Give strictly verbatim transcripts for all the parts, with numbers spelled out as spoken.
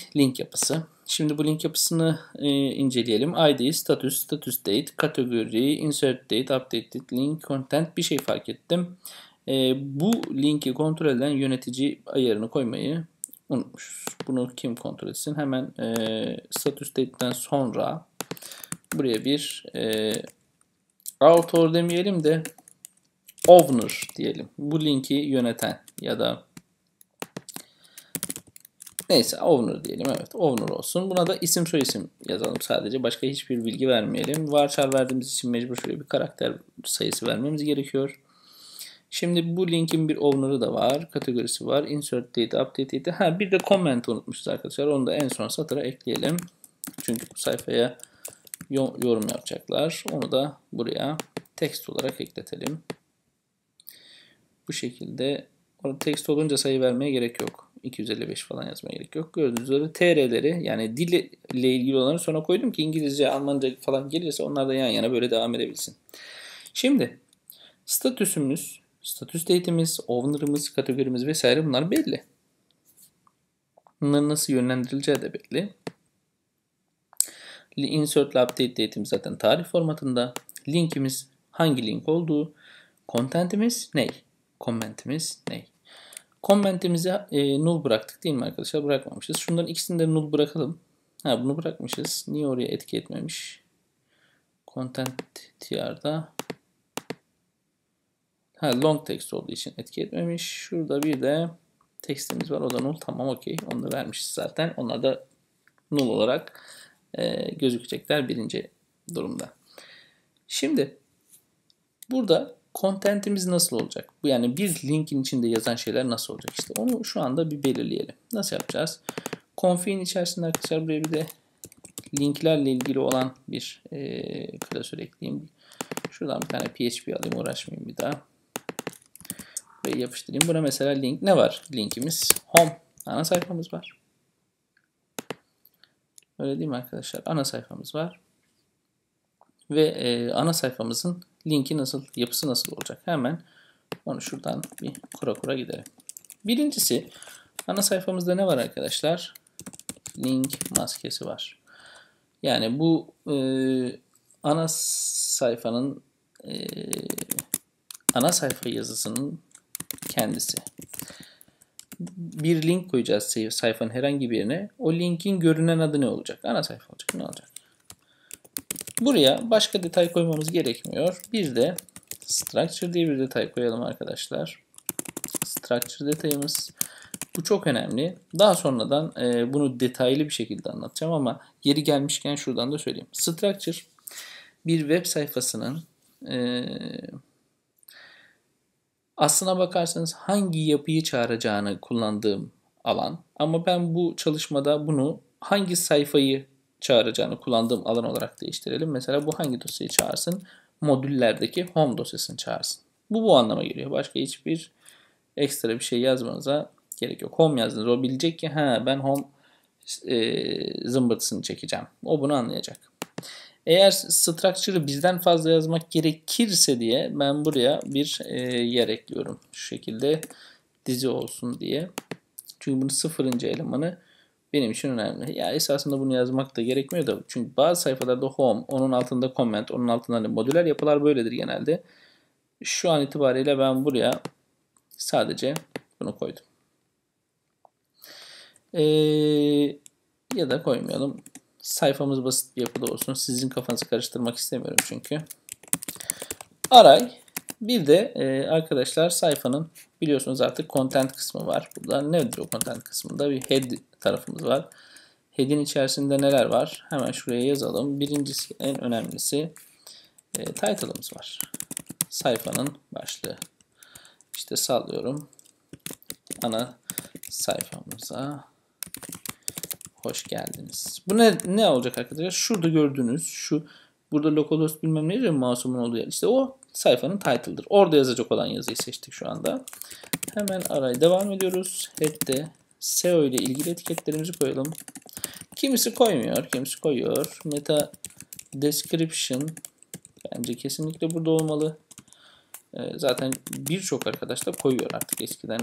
link yapısı. Şimdi bu link yapısını e, inceleyelim. I D, status, status date, kategori, insert date, updated link, content bir şey fark ettim. E, bu linki kontrol eden yönetici ayarını koymayı unutmuşuz. Bunu kim kontrol etsin? Hemen e, status date'den sonra buraya bir e, author demeyelim de owner diyelim. Bu linki yöneten ya da neyse owner diyelim. Evet, owner olsun. Buna da isim soyisim yazalım sadece. Başka hiçbir bilgi vermeyelim. Varchar verdiğimiz için mecbur şöyle bir karakter sayısı vermemiz gerekiyor. Şimdi bu linkin bir owner'ı da var. Kategorisi var. Insert date, update date. Ha, bir de comment unutmuşuz arkadaşlar. Onu da en son satıra ekleyelim. Çünkü bu sayfaya yorum yapacaklar. Onu da buraya text olarak ekletelim. Bu şekilde text olunca sayı vermeye gerek yok. iki yüz elli beş falan yazmaya gerek yok. Gördüğünüz üzere T R'leri yani dille ilgili olanı sonra koydum ki İngilizce, Almanca falan gelirse onlar da yan yana böyle devam edebilsin. Şimdi statüsümüz, status date'imiz, owner'ımız, kategorimiz vesaire bunlar belli. Bunların nasıl yönlendirileceği de belli. Insert ile update date'imiz zaten tarih formatında. Linkimiz hangi link olduğu. Content'imiz ney? Comment'imiz ney? Comment'imizi e, null bıraktık değil mi arkadaşlar? Bırakmamışız. Şunların ikisini de null bırakalım. Ha, bunu bırakmışız. Niye oraya etki etmemiş? Content tr'da ha, long text olduğu için etki etmemiş. Şurada bir de text'imiz var. O da null. Tamam, okey. Onu da vermişiz zaten. Onlar da null olarak e, gözükecekler birinci durumda. Şimdi burada content'imiz nasıl olacak? Bu yani bir linkin içinde yazan şeyler nasıl olacak? İşte onu şu anda bir belirleyelim. Nasıl yapacağız? Config'in içerisinde arkadaşlar buraya bir de linklerle ilgili olan bir e, klasör ekleyeyim. Şuradan bir tane P H P alayım, uğraşmayayım bir daha. Buraya yapıştırayım. Buna mesela link ne var? Linkimiz home. Ana sayfamız var. Öyle değil mi arkadaşlar? Ana sayfamız var. Ve e, ana sayfamızın linki nasıl, yapısı nasıl olacak? Hemen onu şuradan bir kura kura gidelim. Birincisi, ana sayfamızda ne var arkadaşlar? Link maskesi var. Yani bu e, ana sayfanın e, ana sayfa yazısının kendisi. Bir link koyacağız sayfanın herhangi bir yerine. O linkin görünen adı ne olacak? Ana sayfa olacak. Ne olacak? Buraya başka detay koymamız gerekmiyor. Bir de structure diye bir detay koyalım arkadaşlar. Structure detayımız. Bu çok önemli. Daha sonradan e, bunu detaylı bir şekilde anlatacağım ama yeri gelmişken şuradan da söyleyeyim. Structure bir web sayfasının e, aslına bakarsanız hangi yapıyı çağıracağını kullandığım alan. Ama ben bu çalışmada bunu hangi sayfayı çağıracağını kullandığım alan olarak değiştirelim. Mesela bu hangi dosyayı çağırsın? Modüllerdeki home dosyasını çağırsın. Bu bu anlama geliyor. Başka hiçbir ekstra bir şey yazmanıza gerek yok. Home yazdınız. O bilecek ki ha ben home e, zımbırtısını çekeceğim. O bunu anlayacak. Eğer structure'ı bizden fazla yazmak gerekirse diye ben buraya bir e, yer ekliyorum. Şu şekilde dizi olsun diye. Çünkü bunun sıfırıncı elemanı benim için önemli. Ya esasında bunu yazmak da gerekmiyor da. Çünkü bazı sayfalarda home, onun altında comment, onun altında modüler yapılar böyledir genelde. Şu an itibariyle ben buraya sadece bunu koydum. Ee, ya da koymayalım. Sayfamız basit bir yapıda olsun. Sizin kafanızı karıştırmak istemiyorum çünkü. Array. Bir de e, arkadaşlar sayfanın biliyorsunuz artık content kısmı var. Burada nedir o content kısmında? Bir head tarafımız var. Head'in içerisinde neler var? Hemen şuraya yazalım. Birincisi, en önemlisi e, title'ımız var. Sayfanın başlığı. İşte sallıyorum. Ana sayfamıza hoş geldiniz. Bu ne, ne olacak arkadaşlar? Şurada gördüğünüz şu burada localhost bilmem ne diyor masumun olduğu yer. İşte o sayfanın title'dır. Orada yazacak olan yazıyı seçtik şu anda. Hemen araya devam ediyoruz. Head'de S E O ile ilgili etiketlerimizi koyalım. Kimisi koymuyor, kimisi koyuyor. Meta description bence kesinlikle burada olmalı. Zaten birçok arkadaş da koyuyor artık. Eskiden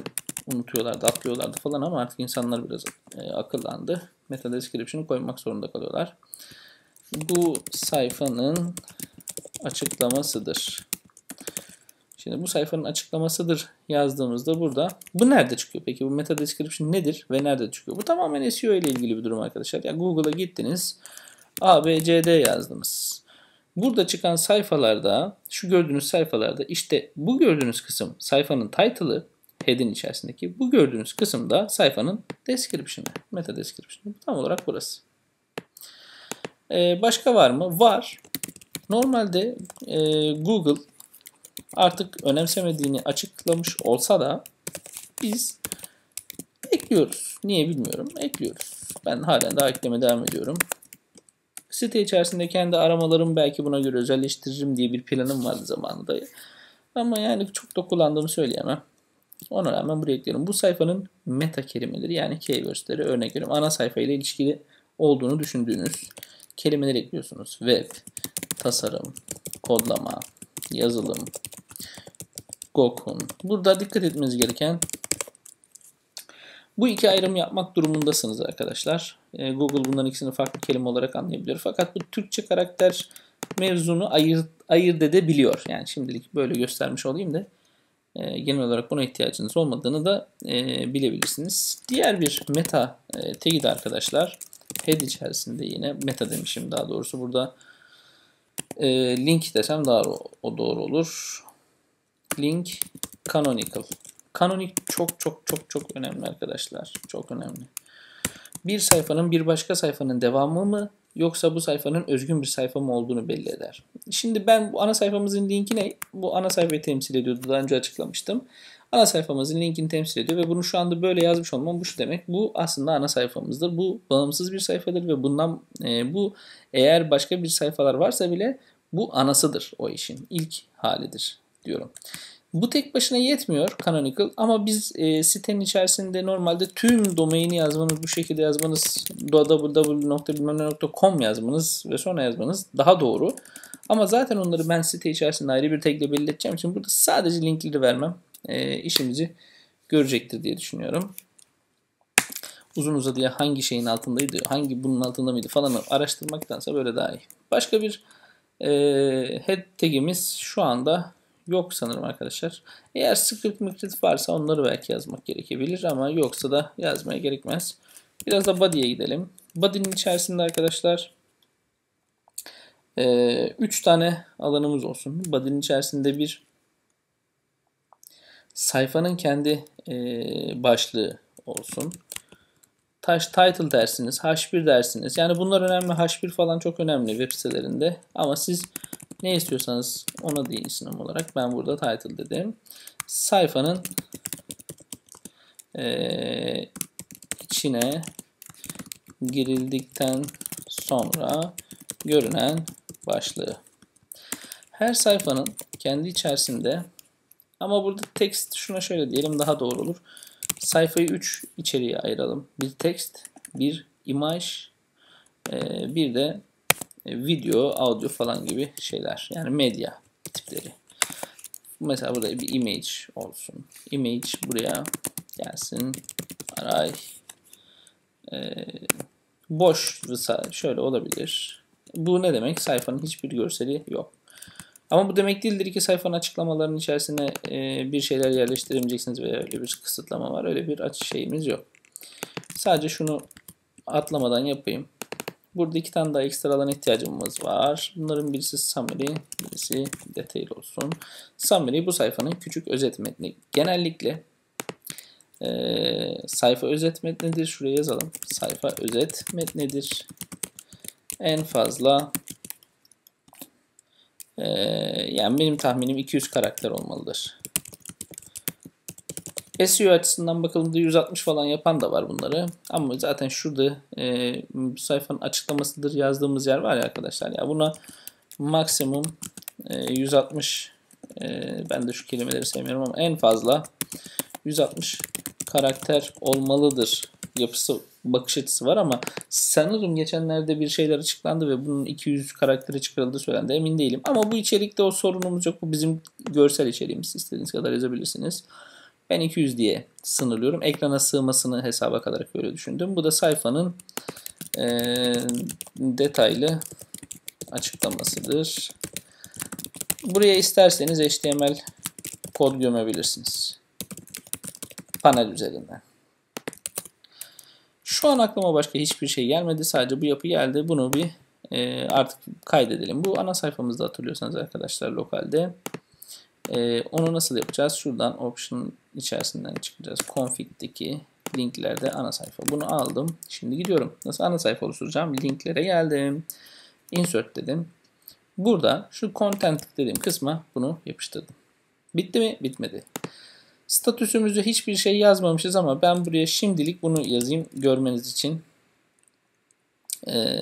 unutuyorlardı, atlıyorlardı falan ama artık insanlar biraz e, akıllandı. Meta description'ı koymak zorunda kalıyorlar. Bu sayfanın açıklamasıdır. Şimdi bu sayfanın açıklamasıdır yazdığımızda burada bu nerede çıkıyor? Peki bu meta description nedir ve nerede çıkıyor? Bu tamamen S E O ile ilgili bir durum arkadaşlar. Ya Google'a gittiniz, A, B, C, D yazdınız. Burada çıkan sayfalarda, şu gördüğünüz sayfalarda işte bu gördüğünüz kısım sayfanın title'ı, head'in içerisindeki bu gördüğünüz kısım da sayfanın description'ı, meta description'ı. Tam olarak burası. Ee, başka var mı? Var. Normalde e, Google artık önemsemediğini açıklamış olsa da biz ekliyoruz. Niye bilmiyorum. Ekliyoruz. Ben halen daha eklemeye devam ediyorum. Site içerisinde kendi aramalarımı belki buna göre özelleştiririm diye bir planım vardı zamanında. Ama yani çok da kullandığımı söyleyemem. Ona rağmen buraya ekliyorum. Bu sayfanın meta kelimeleri yani keywords'leri örnek veriyorum. Ana sayfayla ilişkili olduğunu düşündüğünüz kelimeleri ekliyorsunuz. Web, tasarım, kodlama, yazılım, Gokun. Burada dikkat etmeniz gereken bu iki ayrım yapmak durumundasınız arkadaşlar. Google bunların ikisini farklı kelime olarak anlayabiliyor. Fakat bu Türkçe karakter mevzunu ayırt, ayırt edebiliyor. Yani şimdilik böyle göstermiş olayım da e, genel olarak buna ihtiyacınız olmadığını da e, bilebilirsiniz. Diğer bir meta e, tag'i de arkadaşlar head içerisinde yine meta demişim daha doğrusu. Burada e, link desem daha o doğru olur. Link canonical. Canonic çok çok çok çok önemli arkadaşlar. Çok önemli. Bir sayfanın bir başka sayfanın devamı mı yoksa bu sayfanın özgün bir sayfa mı olduğunu belli eder. Şimdi ben bu ana sayfamızın linki ne? Bu ana sayfayı temsil ediyordu. Daha önce açıklamıştım. Ana sayfamızın linkini temsil ediyor ve bunu şu anda böyle yazmış olmam bu şu demek. Bu aslında ana sayfamızdır. Bu bağımsız bir sayfadır ve bundan e, bu eğer başka bir sayfalar varsa bile bu anasıdır o işin. İlk halidir diyorum. Bu tek başına yetmiyor Canonical ama biz e, sitenin içerisinde normalde tüm domaini yazmanız, bu şekilde yazmanız, double-u double-u double-u nokta bilmem ne nokta com yazmanız ve sonra yazmanız daha doğru. Ama zaten onları ben site içerisinde ayrı bir tagle belirteceğim için burada sadece linkleri vermem e, işimizi görecektir diye düşünüyorum. Uzun uzadıya hangi şeyin altındaydı, hangi bunun altında mıydı falan araştırmaktansa böyle daha iyi. Başka bir e, head tagimiz şu anda yok sanırım arkadaşlar. Eğer script micrit varsa onları belki yazmak gerekebilir ama yoksa da yazmaya gerekmez. Biraz da body'ye gidelim. Body'nin içerisinde arkadaşlar üç tane alanımız olsun. Body'nin içerisinde bir sayfanın kendi e, başlığı olsun. Taş title dersiniz, H bir dersiniz. Yani bunlar önemli. H bir falan çok önemli web sitelerinde. Ama siz ne istiyorsanız ona deyin isim olarak. Ben burada title dedim. Sayfanın e, içine girildikten sonra görünen başlığı. Her sayfanın kendi içerisinde ama burada text şuna şöyle diyelim daha doğru olur. Sayfayı üç içeriye ayıralım. Bir text, bir image, bir de video, audio falan gibi şeyler. Yani medya tipleri. Mesela burada bir image olsun. Image buraya gelsin. Aray. Ee, boş şöyle olabilir. Bu ne demek? Sayfanın hiçbir görseli yok. Ama bu demek değildir ki sayfanın açıklamalarının içerisine e, bir şeyler yerleştiremeyeceksiniz veya öyle bir kısıtlama var. Öyle bir açı şeyimiz yok. Sadece şunu atlamadan yapayım. Burada iki tane daha ekstra alan ihtiyacımız var. Bunların birisi summary, birisi detail olsun. Summary bu sayfanın küçük özet metni. Genellikle e, sayfa özet metnidir. Şuraya yazalım. Sayfa özet metnidir. En fazla e, yani benim tahminim iki yüz karakter olmalıdır. S E O açısından bakıldığında yüz altmış falan yapan da var bunları. Ama zaten şurada e, sayfanın açıklamasıdır yazdığımız yer var ya arkadaşlar. Ya buna maksimum e, yüz altmış e, ben de şu kelimeleri sevmiyorum ama en fazla yüz altmış karakter olmalıdır yapısı bakış açısı var ama sanırım geçenlerde bir şeyler açıklandı ve bunun iki yüz karakteri çıkarıldığı söylendi. Emin değilim. Ama bu içerikte o sorunumuz yok. Bu bizim görsel içeriğimiz. İstediğiniz kadar yazabilirsiniz. Ben iki yüz diye sınırlıyorum. Ekrana sığmasını hesaba katarak böyle düşündüm. Bu da sayfanın e, detaylı açıklamasıdır. Buraya isterseniz H T M L kod gömebilirsiniz. Panel üzerinden. Şu an aklıma başka hiçbir şey gelmedi. Sadece bu yapı geldi. Bunu bir e, artık kaydedelim. Bu ana sayfamızda hatırlıyorsanız arkadaşlar lokalde. E, onu nasıl yapacağız? Şuradan option içerisinden çıkacağız. Config'deki linklerde ana sayfa. Bunu aldım. Şimdi gidiyorum. Nasıl ana sayfa oluşturacağım? Linklere geldim. Insert dedim. Burada şu content dediğim kısma bunu yapıştırdım. Bitti mi? Bitmedi. Statüsümüzde hiçbir şey yazmamışız ama ben buraya şimdilik bunu yazayım görmeniz için. Ee,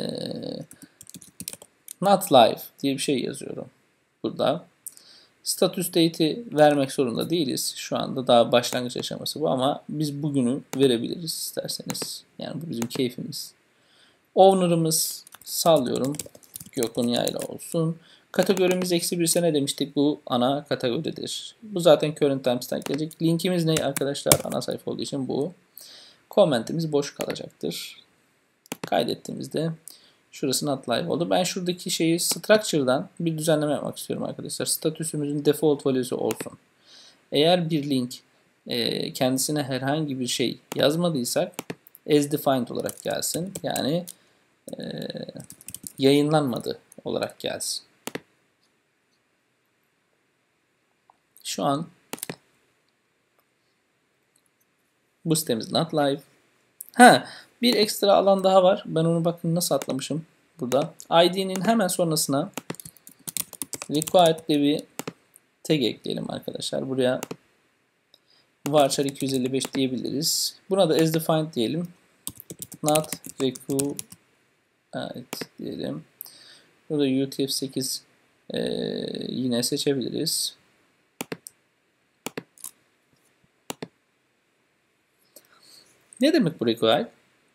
not live diye bir şey yazıyorum burada. Status date'i vermek zorunda değiliz. Şu anda daha başlangıç aşaması bu ama biz bugünü verebiliriz isterseniz. Yani bu bizim keyfimiz. Owner'ımız sallıyorum. Gökhan Yayla olsun. Kategorimiz eksi bir sene demiştik. Bu ana kategoridir. Bu zaten current times'ten gelecek. Linkimiz ne arkadaşlar? Ana sayfa olduğu için bu. Comment'imiz boş kalacaktır. Kaydettiğimizde şurası not live oldu. Ben şuradaki şeyi structure'dan bir düzenleme yapmak istiyorum arkadaşlar. Statüsümüzün default value'su olsun. Eğer bir link e, kendisine herhangi bir şey yazmadıysak as defined olarak gelsin. Yani e, yayınlanmadı olarak gelsin. Şu an bu sitemiz not live. Ha, bir ekstra alan daha var. Ben onu bakın nasıl atlamışım burada. I D'nin hemen sonrasına required diye bir tag ekleyelim arkadaşlar. Buraya varchar iki yüz elli beş diyebiliriz. Buna da as defined diyelim. Not required diyelim. Burada U T F sekiz e, yine seçebiliriz. Ne demek bu required?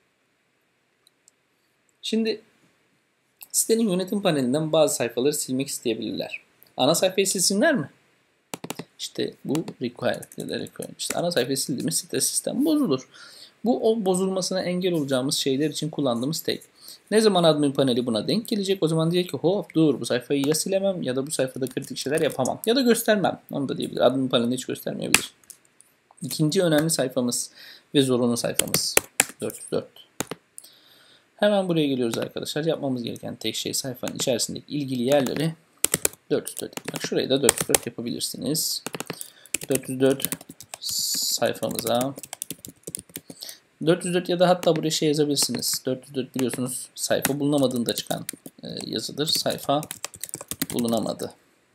Şimdi sitenin yönetim panelinden bazı sayfaları silmek isteyebilirler. Ana sayfayı silsinler mi? İşte bu required ya da required. İşte ana sayfayı sildiğimiz site sistem bozulur. Bu o bozulmasına engel olacağımız şeyler için kullandığımız tag. Ne zaman admin paneli buna denk gelecek? O zaman diyecek ki hop dur bu sayfayı ya silemem ya da bu sayfada kritik şeyler yapamam. Ya da göstermem. Onu da diyebilir. Admin panelinde hiç göstermeyebilir. İkinci önemli sayfamız ve zorunlu sayfamız. dört yüz dört. Hemen buraya geliyoruz arkadaşlar. Yapmamız gereken tek şey sayfanın içerisindeki ilgili yerleri dört yüz dört yapmak. Şurayı da dört yüz dört yapabilirsiniz. dört yüz dört sayfamıza dört yüz dört ya da hatta buraya şey yazabilirsiniz. dört yüz dört biliyorsunuz sayfa bulunamadığında çıkan yazıdır. Sayfa bulunamadı.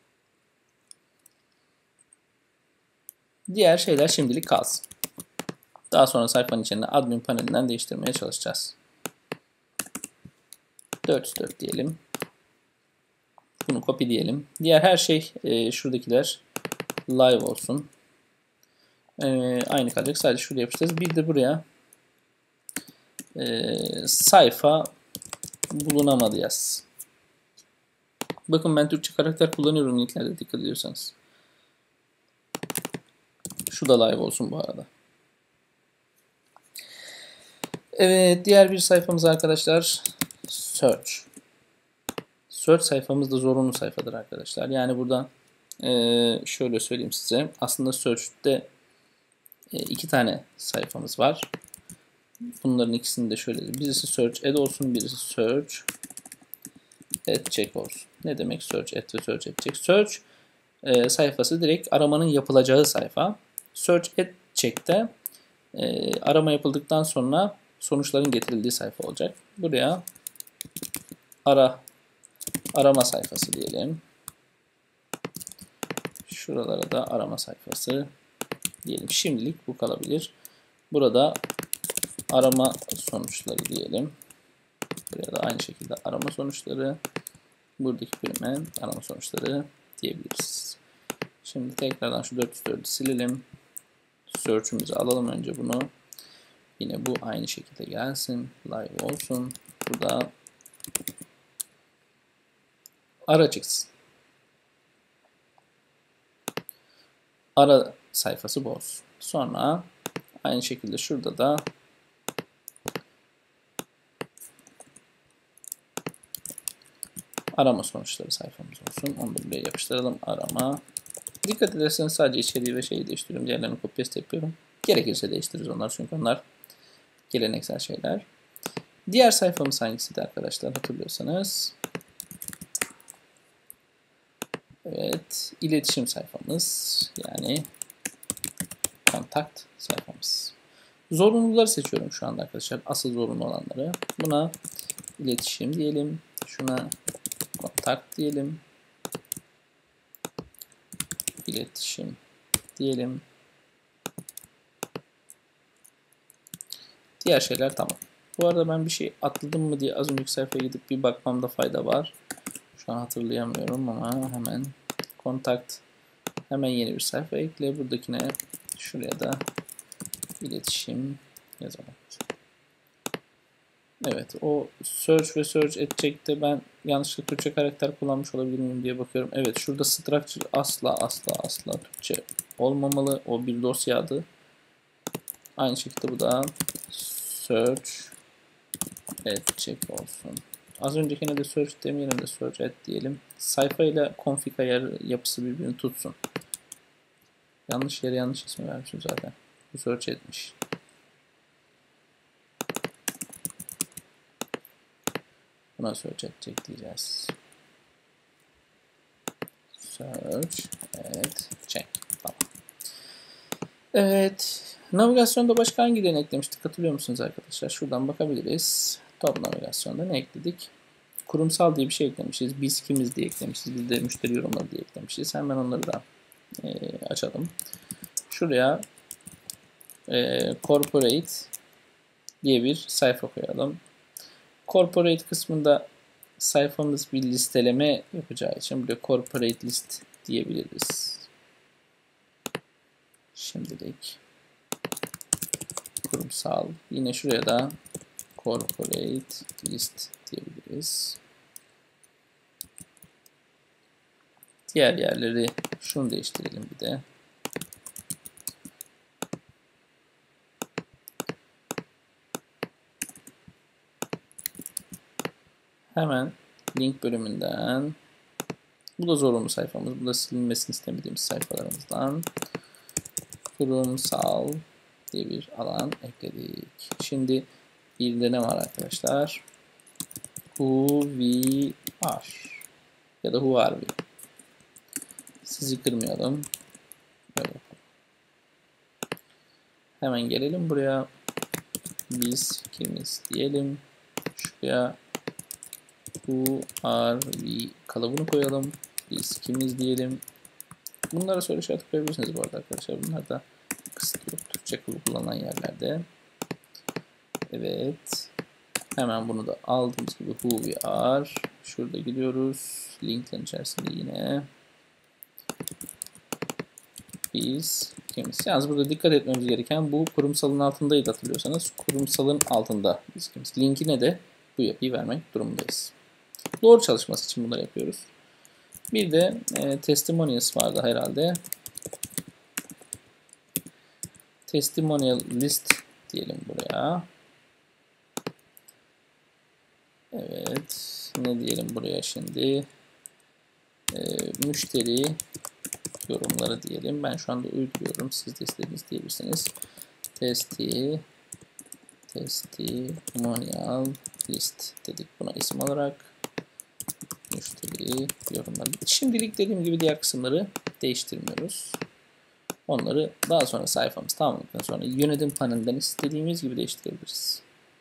Diğer şeyler şimdilik kalsın. Daha sonra sayfanın içinde admin panelinden değiştirmeye çalışacağız. dört yüz dört diyelim. Bunu copy diyelim. Diğer her şey e, şuradakiler live olsun. E, aynı kalacak. Sadece şuraya yapacağız. Bir de buraya e, sayfa bulunamadı yaz. Bakın ben Türkçe karakter kullanıyorum linklerde dikkat ediyorsanız. Şu da live olsun bu arada. Evet, diğer bir sayfamız arkadaşlar search. Search sayfamız da zorunlu sayfadır arkadaşlar. Yani burada e, şöyle söyleyeyim size. Aslında search'te e, iki tane sayfamız var. Bunların ikisini de şöyle. Birisi search add olsun, birisi search add check olsun. Ne demek search add ve search add check? Search e, sayfası direkt aramanın yapılacağı sayfa. Search add check'te e, arama yapıldıktan sonra sonuçların getirildiği sayfa olacak. Buraya ara arama sayfası diyelim. Şuralara da arama sayfası diyelim. Şimdilik bu kalabilir. Burada arama sonuçları diyelim. Buraya da aynı şekilde arama sonuçları. Buradaki bölüme arama sonuçları diyebiliriz. Şimdi tekrardan şu dört yüz dördü silelim. Search'ümüzü alalım önce bunu. Yine bu aynı şekilde gelsin. Live olsun. Burada ara çıksın. Ara sayfası bu olsun. Sonra aynı şekilde şurada da arama sonuçları sayfamız olsun. Onu da buraya yapıştıralım. Arama. Dikkat ederseniz sadece içeriği ve şeyi değiştiriyorum. Diğerlerini copy paste yapıyorum. Gerekirse değiştiririz onlar çünkü onlar geleneksel şeyler. Diğer sayfamız hangisiydi arkadaşlar hatırlıyorsanız? Evet, iletişim sayfamız yani kontakt sayfamız. Zorunluları seçiyorum şu anda arkadaşlar. Asıl zorunlu olanları. Buna iletişim diyelim. Şuna kontakt diyelim. İletişim diyelim. Diğer şeyler tamam. Bu arada ben bir şey atladım mı diye az önceki sayfaya gidip bir bakmamda fayda var. Şu an hatırlayamıyorum ama hemen kontakt, hemen yeni bir sayfa ekle. Buradakine şuraya da iletişim yazalım. Evet, o search ve search edecekte ben yanlışlıkla Türkçe karakter kullanmış olabilir miyim diye bakıyorum. Evet, şurada structure asla asla asla Türkçe olmamalı. O bir dosya adı. Aynı şekilde bu da search edecek olsun. Az öncekine de search demeyelim de search et diyelim. Sayfa ile config ayarı yapısı birbirini tutsun. Yanlış yere yanlış ismi vermişim zaten. Bu search etmiş. Buna search edecek diyeceğiz. Search edecek. Tamam. Evet. Navigasyonda başka hangi değer eklemiştik hatırlıyor musunuz arkadaşlar? Şuradan bakabiliriz. Top navigasyonda ne ekledik? Kurumsal diye bir şey eklemişiz. Biz kimiz diye eklemişiz. Biz de müşteri yorumları diye eklemişiz. Hemen onları da e, açalım. Şuraya e, corporate diye bir sayfa koyalım. Corporate kısmında sayfamız bir listeleme yapacağı için buraya corporate list diyebiliriz. Şimdilik kurumsal. Yine şuraya da corporate list diyebiliriz. Diğer yerleri şunu değiştirelim bir de. Hemen link bölümünden, bu da zorunlu sayfamız. Bu da silinmesini istemediğimiz sayfalarımızdan kurumsal diye bir alan ekledik. Şimdi bir de ne var arkadaşlar? Who we are ya da who are we? Sizi kırmayalım. Böyle. Hemen gelelim buraya. Biz kimiz diyelim. Şuraya who are we kalıbını koyalım. Biz kimiz diyelim. Bunlara soru işareti koyabilirsiniz bu arada arkadaşlar. Bunlar da kısıtlı yok. Türkçe kullanılan yerlerde. Evet. Hemen bunu da aldığımız gibi who we are. Şurada gidiyoruz. Linklerin içerisinde yine biz kimiz. Yalnız burada dikkat etmemiz gereken bu kurumsalın altındaydı hatırlıyorsanız. Kurumsalın altında biz kimiz. Linkine de bu yapıyı vermek durumundayız. Doğru çalışması için bunları yapıyoruz. Bir de e, testimonials vardı herhalde. Testimonial list diyelim buraya. Evet. Ne diyelim buraya şimdi? E, müşteri yorumları diyelim. Ben şu anda uyguluyorum. Siz de istediğiniz diyebilirsiniz. Testi testimonial list dedik buna isim olarak. Müşteri yorumları. Şimdilik dediğim gibi diğer kısımları değiştirmiyoruz. Onları daha sonra sayfamız tamamladıktan sonra yönetim panelinden istediğimiz gibi değiştirebiliriz.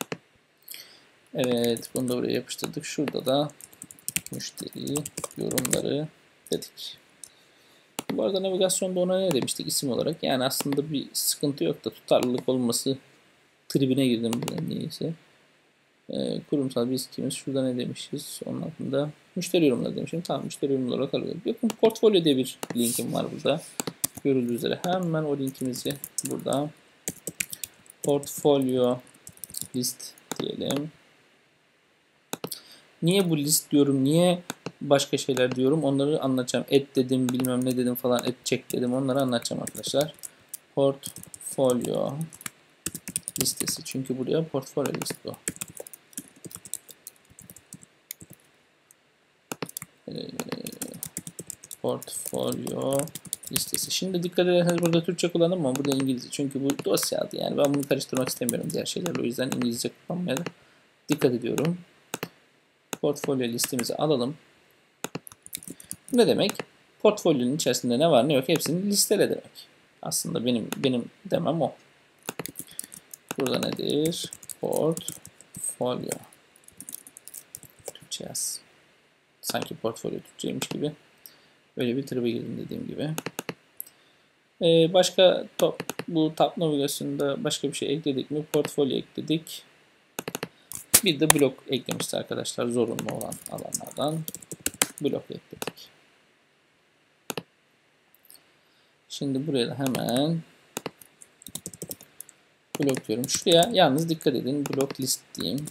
Evet, bunu da buraya yapıştırdık. Şurada da müşteri yorumları dedik. Bu arada navigasyonda ona ne demiştik isim olarak? Yani aslında bir sıkıntı yok da tutarlılık olması tribine girdim neyse. Ee, kurumsal biz kimiz? Şurada ne demişiz? Onun altında müşteri yorumları demişim. Tamam, müşteri yorumları olarak alıyorum. Bakın portfolyo diye bir linkim var burada. Görüldüğü üzere hemen o linkimizi burada portfolyo list diyelim. Niye bu list diyorum? Niye başka şeyler diyorum? Onları anlatacağım. Et dedim, bilmem ne dedim falan. Et çek dedim. Onları anlatacağım arkadaşlar. portfolyo listesi. Çünkü buraya portfolyo listesi o. Ee, portfolyo listesi. Şimdi dikkat ederseniz burada Türkçe kullandım ama burada İngilizce. Çünkü bu dosya adı. Yani ben bunu karıştırmak istemiyorum diğer şeylerle. O yüzden İngilizce kullanmaya da dikkat ediyorum. Portfolyo listemizi alalım. Ne demek? Portfolyonun içerisinde ne var ne yok hepsini listele demek. Aslında benim benim demem o. Burada nedir? Portfolyo. Türkçe yaz. Sanki portfolyo Türkçeymiş gibi. Öyle bir tribe girdim dediğim gibi. Ee, başka top, bu tab navigasyonunda başka bir şey ekledik mi? Portfolyo ekledik. Bir de blok eklemişti arkadaşlar. Zorunlu olan alanlardan blok ekledik. Şimdi buraya da hemen blok diyorum. Şuraya yalnız dikkat edin. Blok list diyeyim.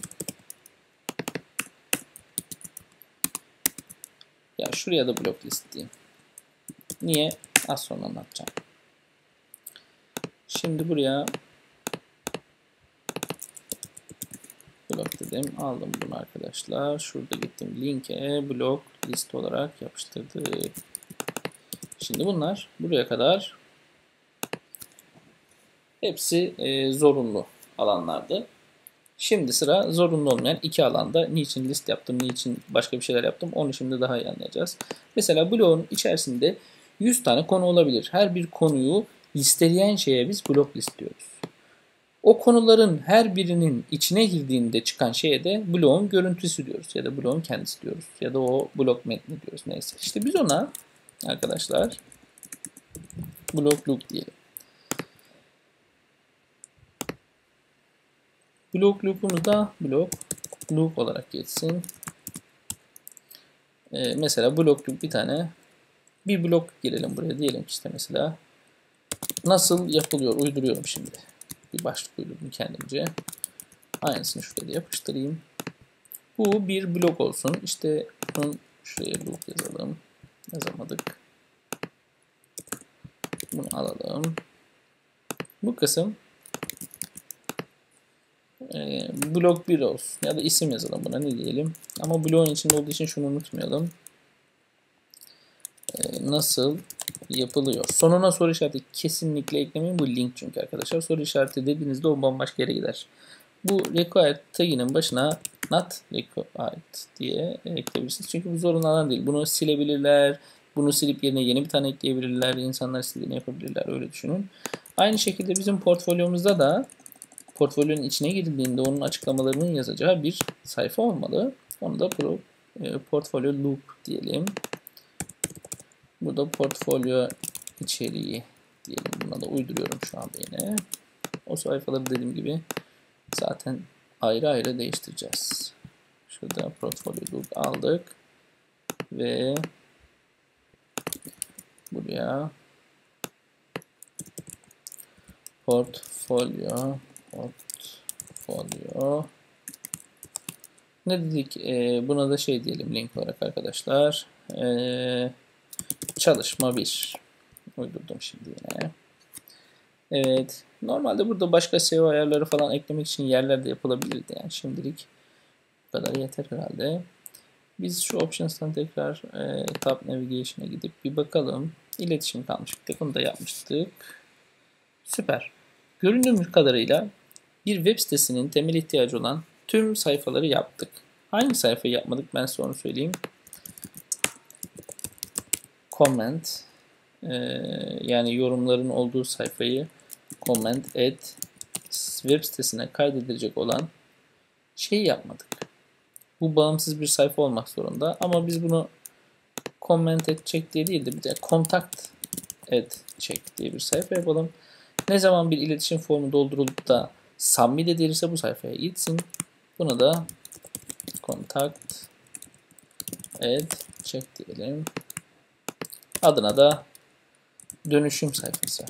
Ya şuraya da blok list diyeyim. Niye? Az sonra anlatacağım. Şimdi buraya blok dedim. Aldım bunu arkadaşlar. Şurada gittim linke blok list olarak yapıştırdık. Şimdi bunlar buraya kadar hepsi e, zorunlu alanlardı. Şimdi sıra zorunlu olmayan iki alanda. Niçin list yaptım, niçin başka bir şeyler yaptım onu şimdi daha iyi anlayacağız. Mesela bloğun içerisinde yüz tane konu olabilir. Her bir konuyu listeleyen şeye biz blok list diyoruz. O konuların her birinin içine girdiğinde çıkan şeye de bloğun görüntüsü diyoruz. Ya da bloğun kendisi diyoruz. Ya da o blok metni diyoruz. Neyse. İşte biz ona arkadaşlar blok loop diyelim. Blok loop'umuz da blok loop olarak geçsin. Ee, mesela blok loop bir tane bir blok girelim buraya. Diyelim ki işte mesela nasıl yapılıyor? Uyduruyorum şimdi. Bir başlık uydurdum kendimce. Aynısını şuraya da yapıştırayım. Bu bir blok olsun. İşte bunun şuraya loop yazalım. Yazamadık. Bunu alalım. Bu kısım e, blok bir olsun. Ya da isim yazalım buna. Ne diyelim? Ama bloğun içinde olduğu için şunu unutmayalım. E, nasıl yapılıyor? Sonuna soru işareti kesinlikle eklemeyin. Bu link çünkü arkadaşlar. Soru işareti dediğinizde o bambaşka yere gider. Bu required taginin başına not required diye ekleyebilirsiniz. Çünkü bu zorunlu alan değil. Bunu silebilirler. Bunu silip yerine yeni bir tane ekleyebilirler. İnsanlar istediğini yapabilirler. Öyle düşünün. Aynı şekilde bizim portfolyomuzda da portfolyonun içine girildiğinde onun açıklamalarının yazacağı bir sayfa olmalı. Onu da pro, e, portfolyo loop diyelim. Burada portfolyo içeriği diyelim. Buna da uyduruyorum şu anda yine. O sayfaları dediğim gibi zaten ayrı ayrı değiştireceğiz. Şurada portfolyo loop aldık. Ve buraya portfolyo portfolyo ne dedik? Ee, buna da şey diyelim link olarak arkadaşlar. Ee, çalışma bir. Uydurdum şimdi yine. Evet. Normalde burada başka S E O ayarları falan eklemek için yerler de yapılabilirdi. Yani şimdilik bu kadar yeter herhalde. Biz şu options'tan tekrar e, tab navigation'a gidip bir bakalım. İletişim kalmış. Bir tek onu da yapmıştık. Süper. Göründüğümüz kadarıyla bir web sitesinin temel ihtiyacı olan tüm sayfaları yaptık. Hangi sayfayı yapmadık ben size onu söyleyeyim. Comment e, yani yorumların olduğu sayfayı comment et web sitesine kaydedilecek olan şeyi yapmadık. Bu bağımsız bir sayfa olmak zorunda ama biz bunu comment et check diye değil de bir de contact et check diye bir sayfa yapalım. Ne zaman bir iletişim formu doldurulup da submit edilirse bu sayfaya gitsin. Bunu da contact et check diyelim. Adına da dönüşüm sayfası.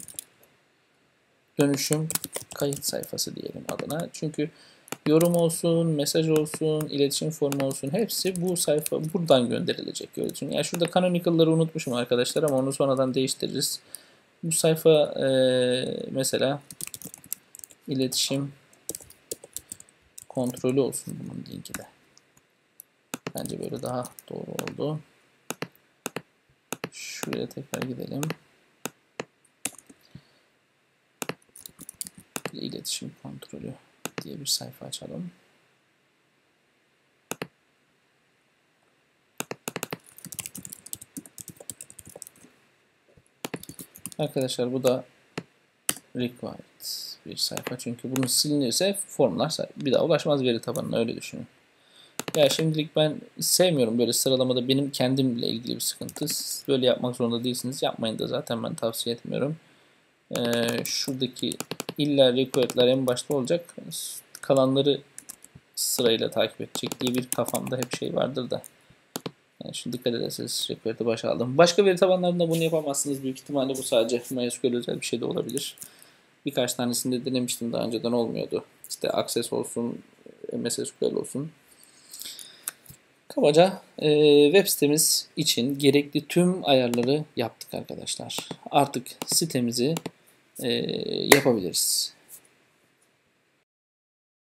Dönüşüm kayıt sayfası diyelim adına. Çünkü yorum olsun, mesaj olsun, iletişim formu olsun hepsi bu sayfa buradan gönderilecek. Yani şurada canonical'ları unutmuşum arkadaşlar ama onu sonradan değiştiririz. Bu sayfa e, mesela iletişim kontrolü olsun bunun linki de. Bence böyle daha doğru oldu. Şuraya tekrar gidelim. İletişim kontrolü diye bir sayfa açalım. Arkadaşlar bu da required bir sayfa. Çünkü bunu silinirse formlar bir daha ulaşmaz veri tabanına, öyle düşünün. Ya şimdilik ben sevmiyorum böyle sıralamada, benim kendimle ilgili bir sıkıntı. Siz böyle yapmak zorunda değilsiniz. Yapmayın da zaten, ben tavsiye etmiyorum. Ee, şuradaki illa required'lar en başta olacak. Kalanları sırayla takip edecek diye bir kafamda hep şey vardır da. Yani şimdi dikkat ederseniz required'ı başa aldım. Başka veri tabanlarında bunu yapamazsınız. Büyük ihtimalle bu sadece MySQL özel bir şey de olabilir. Birkaç tanesinde denemiştim, daha önceden olmuyordu. İşte Access olsun, M S S Q L olsun. Kabaca e, web sitemiz için gerekli tüm ayarları yaptık arkadaşlar. Artık sitemizi e, yapabiliriz.